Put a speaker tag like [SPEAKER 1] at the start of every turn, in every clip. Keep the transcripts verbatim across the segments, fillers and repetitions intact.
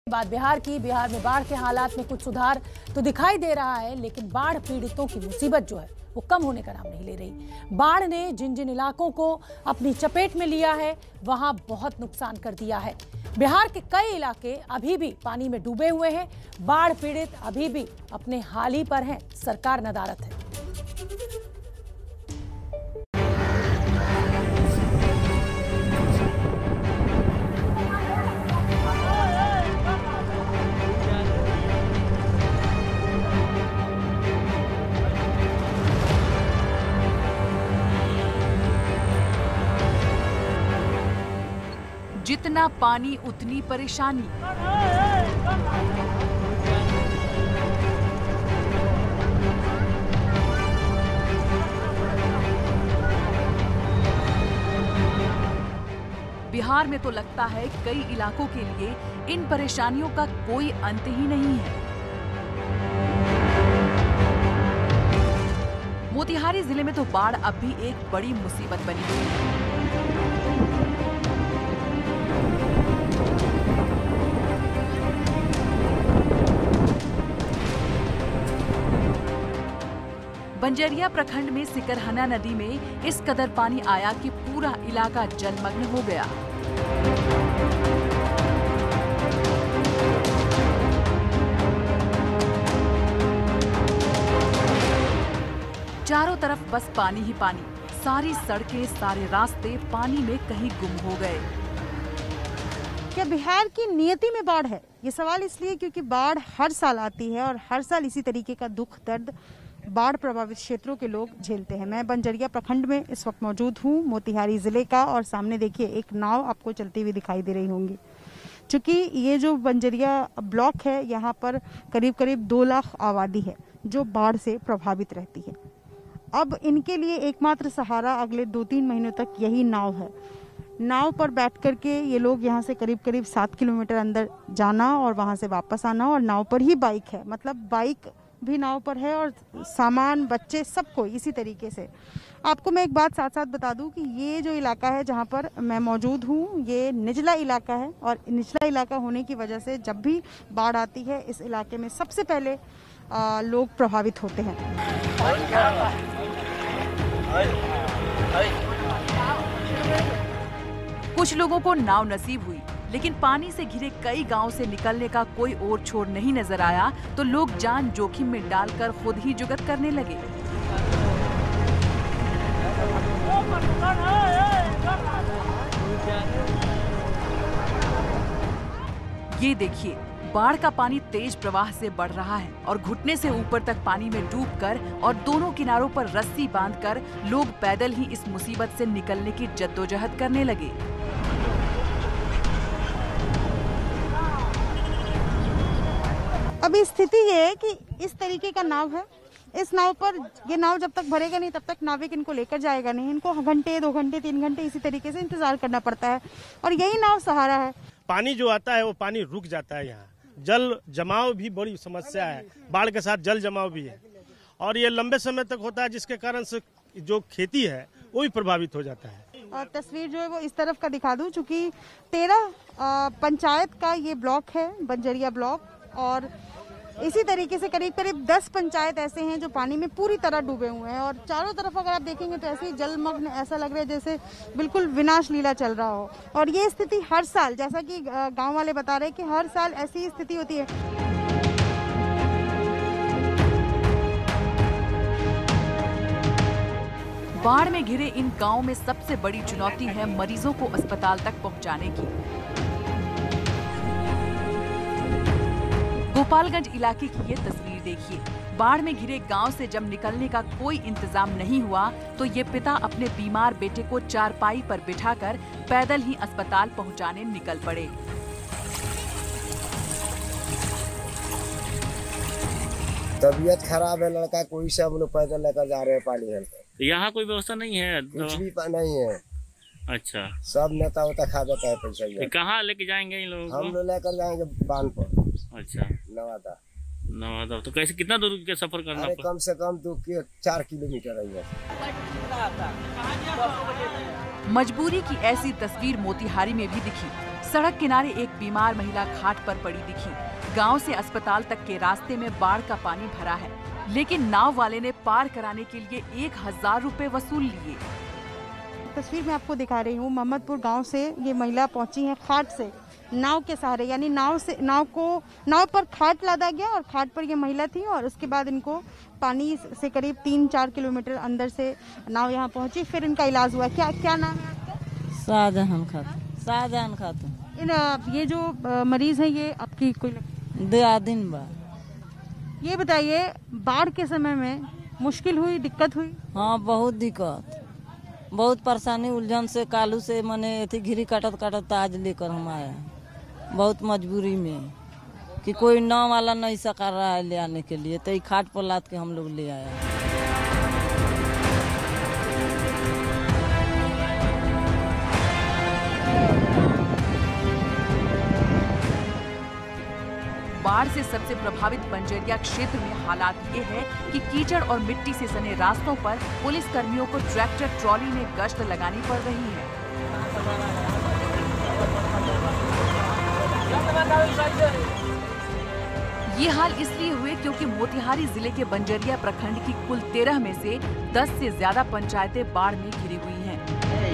[SPEAKER 1] बात बिहार की। बिहार में बाढ़ के हालात में कुछ सुधार तो दिखाई दे रहा है, लेकिन बाढ़ पीड़ितों की मुसीबत जो है वो कम होने का नाम नहीं ले रही। बाढ़ ने जिन जिन इलाकों को अपनी चपेट में लिया है वहां बहुत नुकसान कर दिया है। बिहार के कई इलाके अभी भी पानी में डूबे हुए हैं। बाढ़ पीड़ित अभी भी अपने हाल ही पर हैं। सरकार नदारद है।
[SPEAKER 2] जितना पानी उतनी परेशानी। बिहार में तो लगता है कई इलाकों के लिए इन परेशानियों का कोई अंत ही नहीं है। मोतिहारी जिले में तो बाढ़ अब भी एक बड़ी मुसीबत बनी हुई है। बंजरिया प्रखंड में सिकरहना नदी में इस कदर पानी आया कि पूरा इलाका जलमग्न हो गया। चारों तरफ बस पानी ही पानी। सारी सड़कें, सारे रास्ते पानी में कहीं गुम हो गए।
[SPEAKER 3] क्या बिहार की नियति में बाढ़ है? ये सवाल इसलिए क्योंकि बाढ़ हर साल आती है और हर साल इसी तरीके का दुख दर्द बाढ़ प्रभावित क्षेत्रों के लोग झेलते हैं। मैं बंजरिया प्रखंड में इस वक्त मौजूद हूँ, मोतिहारी जिले का, और सामने देखिए एक नाव आपको चलती हुई दिखाई दे रही होंगी। चूँकि ये जो बंजरिया ब्लॉक है, यहाँ पर करीब करीब दो लाख आबादी है जो बाढ़ से प्रभावित रहती है। अब इनके लिए एकमात्र सहारा अगले दो तीन महीनों तक यही नाव है। नाव पर बैठ करके ये लोग यहाँ से करीब करीब सात किलोमीटर अंदर जाना और वहाँ से वापस आना, और नाव पर ही बाइक है, मतलब बाइक भी नाव पर है और सामान, बच्चे, सबको इसी तरीके से। आपको मैं एक बात साथ साथ बता दूं कि ये जो इलाका है जहां पर मैं मौजूद हूं, ये निचला इलाका है, और निचला इलाका होने की वजह से जब भी बाढ़ आती है इस इलाके में सबसे पहले आ, लोग प्रभावित होते हैं।
[SPEAKER 2] कुछ लोगों को नाव नसीब हुई, लेकिन पानी से घिरे कई गांव से निकलने का कोई और छोर नहीं नजर आया, तो लोग जान जोखिम में डालकर खुद ही जुगत करने लगे। ये देखिए, बाढ़ का पानी तेज प्रवाह से बढ़ रहा है और घुटने से ऊपर तक पानी में डूबकर और दोनों किनारों पर रस्सी बांधकर लोग पैदल ही इस मुसीबत से निकलने की जद्दोजहद करने लगे।
[SPEAKER 3] अभी स्थिति ये है कि इस तरीके का नाव है। इस नाव पर, ये नाव जब तक भरेगा नहीं तब तक नाविक इनको लेकर जाएगा नहीं। इनको घंटे, दो घंटे, तीन घंटे इसी तरीके से इंतजार करना पड़ता है, और यही नाव सहारा है।
[SPEAKER 4] पानी जो आता है वो पानी रुक जाता है। यहाँ जल जमाव भी बड़ी समस्या है, बाढ़ के साथ जल जमाव भी है, और ये लंबे समय तक होता है, जिसके कारण से जो खेती है वो भी प्रभावित हो जाता है।
[SPEAKER 3] और तस्वीर जो है वो इस तरफ का दिखा दूं, चूंकि तेरह पंचायत का ये ब्लॉक है, बंजरिया ब्लॉक, और इसी तरीके से करीब करीब दस पंचायत ऐसे हैं जो पानी में पूरी तरह डूबे हुए हैं, और चारों तरफ अगर आप देखेंगे तो ऐसे ही जलमग्न, ऐसा लग रहा है जैसे बिल्कुल विनाश लीला चल रहा हो। और ये स्थिति हर साल, जैसा कि गांव वाले बता रहे हैं कि हर साल ऐसी ही स्थिति होती है।
[SPEAKER 2] बाढ़ में घिरे इन गांवों में सबसे बड़ी चुनौती है मरीजों को अस्पताल तक पहुंचाने की। गोपालगंज इलाके की ये तस्वीर देखिए। बाढ़ में घिरे गांव से जब निकलने का कोई इंतजाम नहीं हुआ तो ये पिता अपने बीमार बेटे को चारपाई पर बिठाकर पैदल ही अस्पताल पहुंचाने निकल पड़े।
[SPEAKER 5] तबीयत खराब है लड़का, कोई से हम लोग पैदल लेकर जा रहे हैं पानी है।
[SPEAKER 6] यहाँ कोई व्यवस्था नहीं है?
[SPEAKER 5] कुछ भी नहीं है।
[SPEAKER 6] अच्छा,
[SPEAKER 5] सब नेता उता खा देता है पैसा।
[SPEAKER 6] कहाँ लेके जाएंगे इन लोगों को?
[SPEAKER 5] हम लोग लेकर जाएंगे बांध पर। अच्छा, नवादा।
[SPEAKER 6] नवादा तो कैसे, कितना दूर का सफर करना पड़ता?
[SPEAKER 5] कम से कम दो के चार किलोमीटर है।
[SPEAKER 2] मजबूरी की ऐसी तस्वीर मोतिहारी में भी दिखी। सड़क किनारे एक बीमार महिला खाट पर पड़ी दिखी। गांव से अस्पताल तक के रास्ते में बाढ़ का पानी भरा है, लेकिन नाव वाले ने पार कराने के लिए एक हजार रुपए वसूल लिए।
[SPEAKER 3] तस्वीर में आपको दिखा रही हूँ, मोहम्मदपुर गांव से ये महिला पहुंची है खाट से नाव के सहारे, यानी नाव से नाव को नाव पर खाट लादा गया और खाट पर ये महिला थी और उसके बाद इनको पानी से करीब तीन चार किलोमीटर अंदर से नाव यहाँ पहुंची, फिर इनका इलाज हुआ। क्या क्या नाम है आपका?
[SPEAKER 7] शाहजहां खातून। शाहजहां खातून।
[SPEAKER 3] इन ये जो आ, मरीज है ये आपकी कोई
[SPEAKER 7] दो दिन बा।
[SPEAKER 3] ये बताइए, बाढ़ के समय में मुश्किल हुई, दिक्कत हुई?
[SPEAKER 7] हाँ, बहुत दिक्कत, बहुत परेशानी, उलझन से कालू से मने अथी घिरी काटत काटत आज लेकर हम आया, बहुत मजबूरी में कि कोई नाव वाला नहीं सका रहा है ले आने के लिए, तो खाट पर लाद के हम लोग ले आया।
[SPEAKER 2] बाढ़ से सबसे प्रभावित बंजरिया क्षेत्र में हालात ये है कि कीचड़ और मिट्टी से सने रास्तों पर पुलिस कर्मियों को ट्रैक्टर ट्रॉली में गश्त लगानी पड़ रही है। ये हाल इसलिए हुए क्योंकि मोतिहारी जिले के बंजरिया प्रखंड की कुल तेरह में से दस से ज्यादा पंचायतें बाढ़ में घिरी हुई हैं।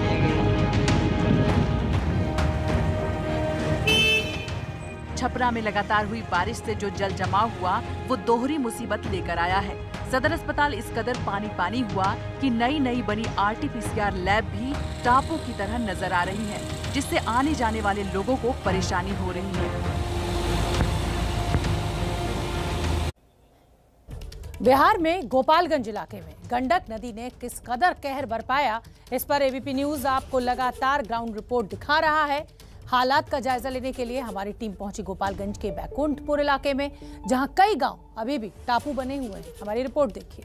[SPEAKER 2] छपरा में लगातार हुई बारिश से जो जल जमाव हुआ वो दोहरी मुसीबत लेकर आया है। सदर अस्पताल इस कदर पानी पानी हुआ कि नई नई बनी R T P C R lab भी टापू की तरह नजर आ रही है, जिससे आने जाने वाले लोगों को परेशानी हो रही है।
[SPEAKER 1] बिहार में गोपालगंज इलाके में गंडक नदी ने किस कदर कहर बरपाया, इस पर ए बी पी न्यूज आपको लगातार ग्राउंड रिपोर्ट दिखा रहा है। हालात का जायजा लेने के लिए हमारी टीम पहुंची गोपालगंज के बैकुंठपुर इलाके में, जहां कई गांव अभी भी टापू बने हुए हैं। हमारी रिपोर्ट देखिए।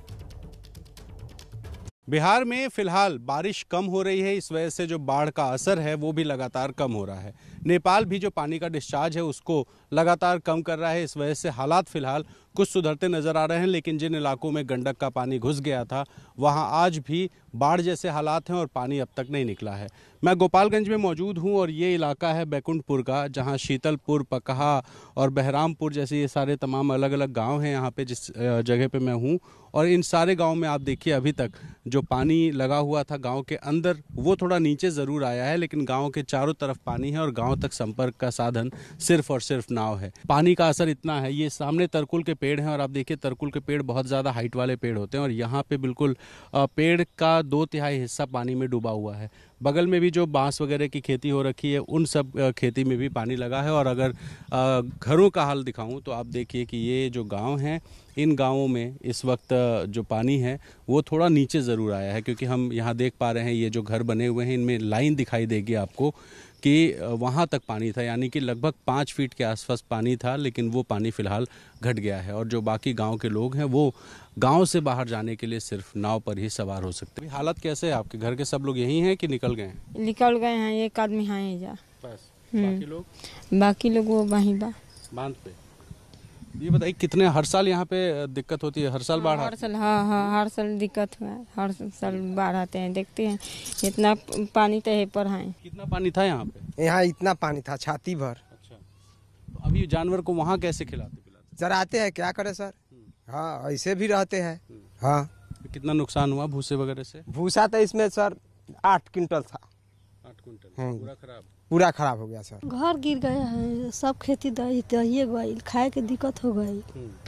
[SPEAKER 8] बिहार में फिलहाल बारिश कम हो रही है, इस वजह से जो बाढ़ का असर है वो भी लगातार कम हो रहा है। नेपाल भी जो पानी का डिस्चार्ज है उसको लगातार कम कर रहा है, इस वजह से हालात फिलहाल कुछ सुधरते नजर आ रहे हैं। लेकिन जिन इलाकों में गंडक का पानी घुस गया था वहां आज भी बाढ़ जैसे हालात हैं और पानी अब तक नहीं निकला है। मैं गोपालगंज में मौजूद हूं और ये इलाका है बैकुंठपुर का, जहां शीतलपुर, पकहा और बहरामपुर जैसे ये सारे तमाम अलग अलग गांव हैं यहाँ पे, जिस जगह पे मैं हूँ। और इन सारे गांव में आप देखिए अभी तक जो पानी लगा हुआ था गांव के अंदर वो थोड़ा नीचे ज़रूर आया है, लेकिन गांव के चारों तरफ पानी है और गांव तक संपर्क का साधन सिर्फ और सिर्फ नाव है। पानी का असर इतना है, ये सामने तरकुल के पेड़ हैं और आप देखिए तरकुल के पेड़ बहुत ज़्यादा हाइट वाले पेड़ होते हैं और यहाँ पे बिल्कुल पेड़ का दो तिहाई हिस्सा पानी में डूबा हुआ है। बगल में भी जो बांस वगैरह की खेती हो रखी है उन सब खेती में भी पानी लगा है। और अगर घरों का हाल दिखाऊं तो आप देखिए कि ये जो गांव हैं इन गांवों में इस वक्त जो पानी है वो थोड़ा नीचे ज़रूर आया है, क्योंकि हम यहाँ देख पा रहे हैं ये जो घर बने हुए हैं इनमें लाइन दिखाई देगी आपको कि वहाँ तक पानी था, यानी कि लगभग पाँच फीट के आसपास पानी था, लेकिन वो पानी फिलहाल घट गया है। और जो बाकी गांव के लोग हैं वो गांव से बाहर जाने के लिए सिर्फ नाव पर ही सवार हो सकते हैं। हालत कैसे है आपके घर के? सब लोग यहीं हैं कि निकल गए हैं?
[SPEAKER 9] निकल गए हैं, एक आदमी है जा
[SPEAKER 8] बस, बाकी लोग
[SPEAKER 9] बाकी लोग वो वहीं बा
[SPEAKER 8] बांध पे। ये बताइए कितने हर साल यहाँ पे दिक्कत होती है? हर साल बाढ़?
[SPEAKER 9] हर साल, हाँ हाँ हर साल दिक्कत हुआ है, हर साल बाढ़ आते हैं। देखते हैं इतना पानी तो है पर है।
[SPEAKER 8] कितना पानी था यहाँ पे?
[SPEAKER 10] यहाँ इतना पानी था छाती भर।
[SPEAKER 8] अच्छा, तो अभी जानवर को वहाँ कैसे खिलाते पिलाते?
[SPEAKER 10] चराते हैं, क्या करे सर। हाँ ऐसे भी रहते हैं। हाँ,
[SPEAKER 8] कितना नुकसान हुआ भूसे वगैरह से?
[SPEAKER 10] भूसा तो इसमें सर आठ क्विंटल था।
[SPEAKER 8] आठ क्विंटल पूरा खराब?
[SPEAKER 10] पूरा खराब हो गया सर।
[SPEAKER 11] घर गिर गया है, सब खेती दहिए गई, खाए के दिक्कत हो गई।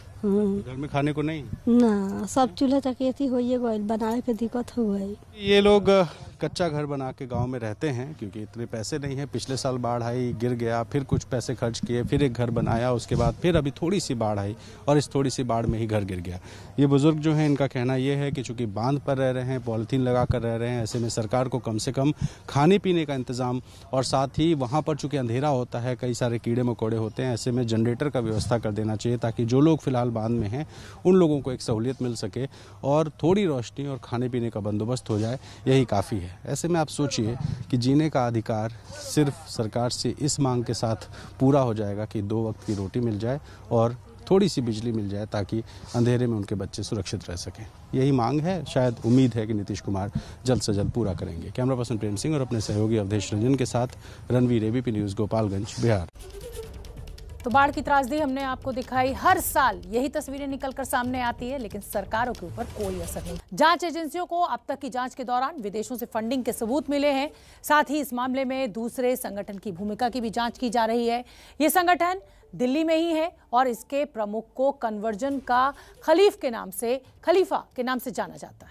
[SPEAKER 8] घर में खाने को नहीं
[SPEAKER 11] ना, सब चूल्हे तक एथी हो गई, बनाए के दिक्कत हो गई।
[SPEAKER 8] ये लोग कच्चा घर बना के गांव में रहते हैं क्योंकि इतने पैसे नहीं है। पिछले साल बाढ़ आई, गिर गया, फिर कुछ पैसे खर्च किए, फिर एक घर बनाया, उसके बाद फिर अभी थोड़ी सी बाढ़ आई और इस थोड़ी सी बाढ़ में ही घर गिर गया। ये बुजुर्ग जो हैं इनका कहना ये है कि चूंकि बांध पर रह रहे हैं, पॉलीथीन लगा कर रह रहे हैं, ऐसे में सरकार को कम से कम खाने पीने का इंतजाम और साथ ही वहाँ पर चूंकि अंधेरा होता है, कई सारे कीड़े मकोड़े होते हैं, ऐसे में जनरेटर का व्यवस्था कर देना चाहिए ताकि जो लोग फिलहाल बांध में हैं उन लोगों को एक सहूलियत मिल सके और थोड़ी रोशनी और खाने पीने का बंदोबस्त हो जाए, यही काफ़ी है। ऐसे में आप सोचिए कि जीने का अधिकार सिर्फ सरकार से इस मांग के साथ पूरा हो जाएगा कि दो वक्त की रोटी मिल जाए और थोड़ी सी बिजली मिल जाए ताकि अंधेरे में उनके बच्चे सुरक्षित रह सकें। यही मांग है, शायद उम्मीद है कि नीतीश कुमार जल्द से जल्द पूरा करेंगे। कैमरा पर्सन प्रेम सिंह और अपने सहयोगी अवधेश रंजन के साथ रणवीर, एबीपी न्यूज़, गोपालगंज, बिहार।
[SPEAKER 1] तो बाढ़ की त्रासदी हमने आपको दिखाई। हर साल यही तस्वीरें निकलकर सामने आती है, लेकिन सरकारों के ऊपर कोई असर नहीं। जांच एजेंसियों को अब तक की जांच के दौरान विदेशों से फंडिंग के सबूत मिले हैं। साथ ही इस मामले में दूसरे संगठन की भूमिका की भी जांच की जा रही है। ये संगठन दिल्ली में ही है और इसके प्रमुख को कन्वर्जन का खलीफ के नाम से खलीफा के नाम से जाना जाता है।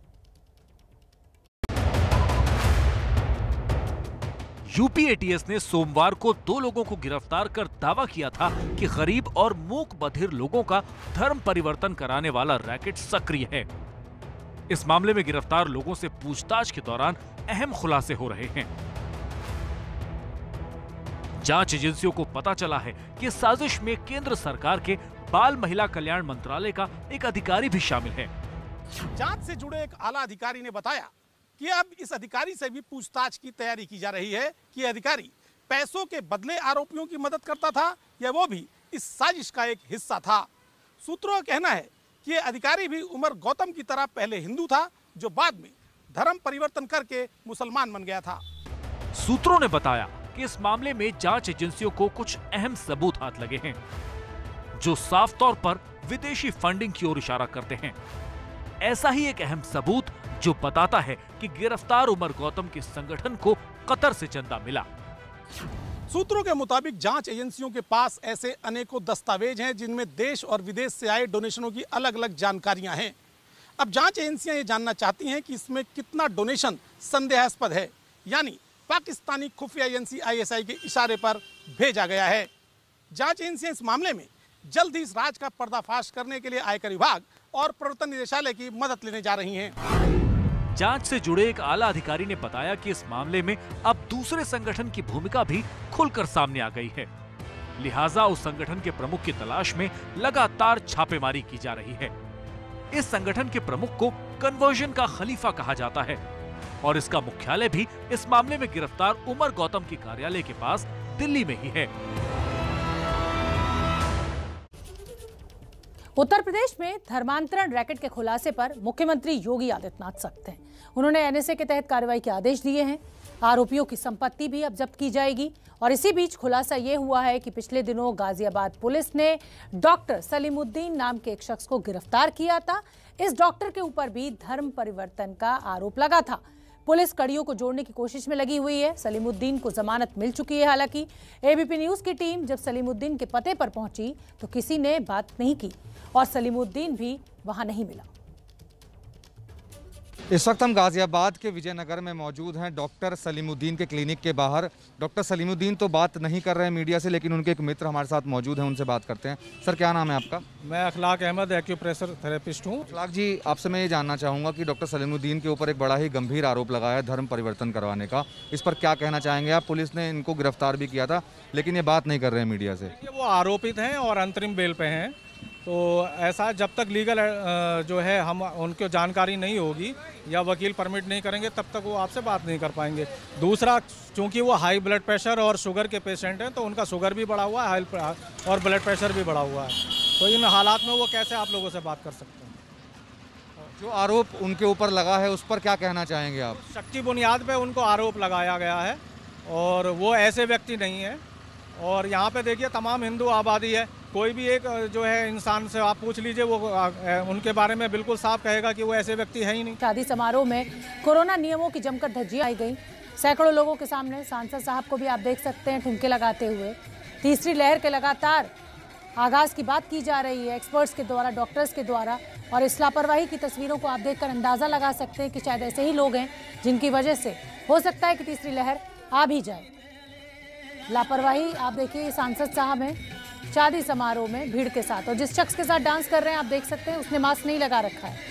[SPEAKER 12] यूपी एटीएस ने सोमवार को दो लोगों को गिरफ्तार कर दावा किया था कि गरीब और मूक बधिर लोगों का धर्म परिवर्तन कराने वाला रैकेट सक्रिय है। इस मामले में गिरफ्तार लोगों से पूछताछ के दौरान अहम खुलासे हो रहे हैं। जांच एजेंसियों को पता चला है कि इस साजिश में केंद्र सरकार के बाल महिला कल्याण मंत्रालय का एक अधिकारी भी शामिल है।
[SPEAKER 13] जांच से जुड़े एक आला अधिकारी ने बताया कि अब इस अधिकारी से भी पूछताछ की तैयारी की जा रही है कि अधिकारी पैसों के बदले आरोपियों की मदद करता था या वो भी इस साजिश का एक हिस्सा था। सूत्रों का कहना है कि ये अधिकारी भी उमर गौतम की तरह पहले हिंदू था, जो बाद में धर्म परिवर्तन करके मुसलमान बन गया था।
[SPEAKER 12] सूत्रों ने बताया कि इस मामले में जांच एजेंसियों को कुछ अहम सबूत हाथ लगे हैं, जो साफ तौर पर विदेशी फंडिंग की ओर इशारा करते हैं। ऐसा ही एक अहम सबूत जो बताता है कि गिरफ्तार उमर गौतम के संगठन को कतर से चंदा मिला।
[SPEAKER 13] सूत्रों के मुताबिक जांच एजेंसियों के पास ऐसे अनेकों दस्तावेज हैं जिनमें देश और विदेश से आए डोनेशनों की अलग अलग जानकारियां हैं। अब जांच एजेंसियां ये जानना चाहती हैं कि इसमें कितना डोनेशन संदेहास्पद है, यानी पाकिस्तानी खुफिया एजेंसी आईएसआई के इशारे पर भेजा गया है। जांच एजेंसियां इस मामले में जल्द ही इस राज का पर्दाफाश करने के लिए आयकर विभाग और प्रवर्तन निदेशालय की मदद लेने जा रही हैं।
[SPEAKER 12] जांच से जुड़े एक आला अधिकारी ने बताया कि इस मामले में अब दूसरे संगठन की भूमिका भी खुलकर सामने आ गई है। लिहाजा उस संगठन के प्रमुख की तलाश में लगातार छापेमारी की जा रही है। इस संगठन के प्रमुख को कन्वर्जन का खलीफा कहा जाता है और इसका मुख्यालय भी इस मामले में गिरफ्तार उमर गौतम के कार्यालय के पास दिल्ली में ही है।
[SPEAKER 1] उत्तर प्रदेश में धर्मांतरण रैकेट के खुलासे पर मुख्यमंत्री योगी आदित्यनाथ सख्त हैं। उन्होंने एनएसए के तहत कार्रवाई के आदेश दिए हैं। आरोपियों की संपत्ति भी अब जब्त की जाएगी। और इसी बीच खुलासा ये हुआ है कि पिछले दिनों गाजियाबाद पुलिस ने डॉक्टर सलीमुद्दीन नाम के एक शख्स को गिरफ्तार किया था। इस डॉक्टर के ऊपर भी धर्म परिवर्तन का आरोप लगा था। पुलिस कड़ियों को जोड़ने की कोशिश में लगी हुई है। सलीमुद्दीन को जमानत मिल चुकी है। हालांकि एबीपी न्यूज की टीम जब सलीमुद्दीन के पते पर पहुंची तो किसी ने बात नहीं की और सलीमुद्दीन भी वहां नहीं मिला।
[SPEAKER 14] इस वक्त हम गाजियाबाद के विजयनगर में मौजूद हैं, डॉक्टर सलीमुद्दीन के क्लिनिक के बाहर। डॉक्टर सलीमुद्दीन तो बात नहीं कर रहे हैं मीडिया से, लेकिन उनके एक मित्र हमारे साथ मौजूद हैं, उनसे बात करते हैं। सर, क्या नाम है आपका?
[SPEAKER 15] मैं अखलाक अहमद, एक्यूप्रेशर थेरेपिस्ट हूँ।
[SPEAKER 14] अखलाक जी, आपसे मैं ये जानना चाहूँगा कि डॉक्टर सलीमुद्दीन के ऊपर एक बड़ा ही गंभीर आरोप लगाया है धर्म परिवर्तन करवाने का। इस पर क्या कहना चाहेंगे आप? पुलिस ने इनको गिरफ्तार भी किया था, लेकिन ये बात नहीं कर रहे हैं मीडिया से।
[SPEAKER 15] वो आरोपित हैं और अंतरिम बेल पे हैं, तो ऐसा जब तक लीगल जो है हम उनको जानकारी नहीं होगी या वकील परमिट नहीं करेंगे तब तक वो आपसे बात नहीं कर पाएंगे। दूसरा, चूंकि वो हाई ब्लड प्रेशर और शुगर के पेशेंट हैं, तो उनका शुगर भी बढ़ा हुआ है और ब्लड प्रेशर भी बढ़ा हुआ है, तो इन हालात में वो कैसे आप लोगों से बात कर सकते हैं?
[SPEAKER 14] जो आरोप उनके ऊपर लगा है उस पर क्या कहना चाहेंगे आप?
[SPEAKER 15] शक की बुनियाद पर उनको आरोप लगाया गया है और वो ऐसे व्यक्ति नहीं है। और यहाँ पे देखिए तमाम हिंदू आबादी है, कोई भी एक जो है इंसान से आप पूछ लीजिए, वो उनके बारे में बिल्कुल साफ कहेगा कि वो ऐसे व्यक्ति है ही नहीं।
[SPEAKER 1] शादी समारोह में कोरोना नियमों की जमकर धज्जियां आई गई। सैकड़ों लोगों के सामने सांसद साहब को भी आप देख सकते हैं ठुमके लगाते हुए। तीसरी लहर के लगातार आगाज की बात की जा रही है एक्सपर्ट्स के द्वारा, डॉक्टर्स के द्वारा, और इस लापरवाही की तस्वीरों को आप देखकर अंदाजा लगा सकते हैं कि शायद ऐसे ही लोग हैं जिनकी वजह से हो सकता है कि तीसरी लहर आ भी जाए। लापरवाही आप देखिए, सांसद साहब हैं शादी समारोह में भीड़ के साथ, और जिस शख्स के साथ डांस कर रहे हैं आप देख सकते हैं उसने मास्क नहीं लगा रखा है।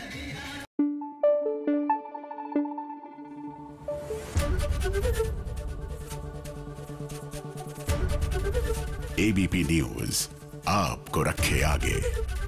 [SPEAKER 16] एबीपी न्यूज आपको रखे आगे।